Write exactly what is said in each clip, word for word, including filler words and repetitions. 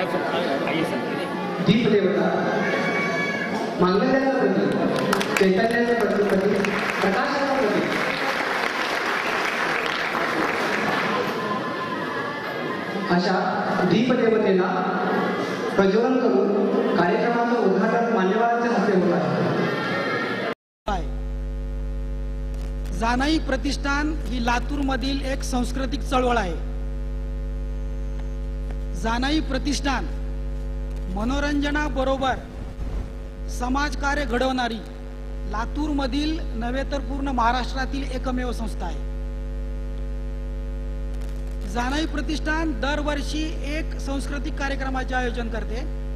दीप देवता मांगल्याच्या प्रती चैतन्याच्या प्रती प्रकाशाच्या प्रती अशा दीप देवतेला प्रज्वलन करून कार्यक्रमाचं उद्घाटन मान्यवरांच्या हस्ते होत आहे। जानाई प्रतिष्ठान ही लातूर मधील एक सांस्कृतिक चळवळ आहे। जानाई प्रतिष्ठान मनोरंजनाबरोबर समाजकार्य घडवणारी लातूर मधील नव्हे तर पूर्ण महाराष्ट्रातील एकमेव संस्था आहे। जानाई प्रतिष्ठान दरवर्षी एक सांस्कृतिक कार्यक्रमाचे आयोजन करते।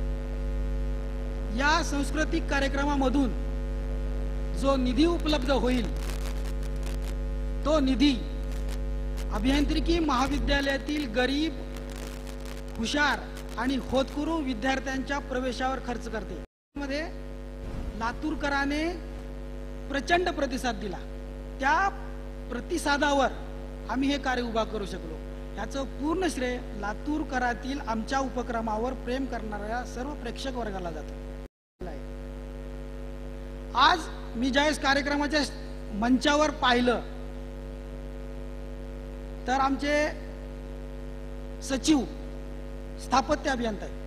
या सांस्कृतिक कार्यक्रमामधून जो निधी उपलब्ध होईल तो निधी अभियांत्रिकी महाविद्यालयातील गरीब हुशार आणि होतकरू विद्यार्थ्यांच्या प्रवेशावर खर्च करते। मध्ये लातूरकरांनी प्रचंड प्रतिसाद दिला। त्या प्रतिसादावर आम्ही हे कार्य उभा करू शकलो। याचं पूर्ण श्रेय लातूरकरातील आमच्या उपक्रमावर प्रेम करणाऱ्या सर्व प्रेक्षक वर्गाला जातं। आज मी ज्यावेळेस कार्यक्रमाच्या मंचावर पाहिलं तर आमचे सचिव स्थापत्य अभियंता आहेत,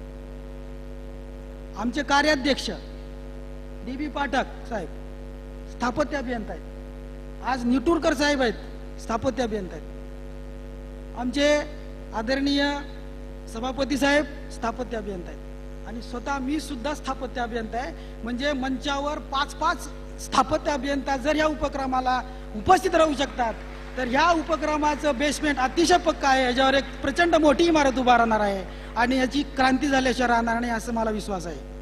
आमचे कार्याध्यक्ष डी बी पाठक साहेब स्थापत्य अभियंता आहेत, आज निटूरकर साहेब आहेत स्थापत्य अभियंता आहेत, आमचे आदरणीय सभापती साहेब स्थापत्य अभियंता आहेत आणि स्वतः मी सुद्धा स्थापत्य अभियंता आहे। म्हणजे मंचावर पाच पाच स्थापत्य अभियंता जर या उपक्रमाला उपस्थित राहू शकतात तर ह्या उपक्रमाचं बेसमेंट अतिशय पक्का आहे। याच्यावर एक प्रचंड मोठी इमारत उभारणार आहे आणि याची क्रांती झाल्याशिवाय राहणार नाही असं मला विश्वास आहे।